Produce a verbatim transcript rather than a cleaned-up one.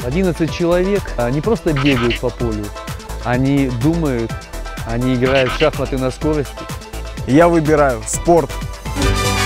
одиннадцать человек не просто бегают по полю, они думают, они играют в шахматы на скорости. Я выбираю спорт.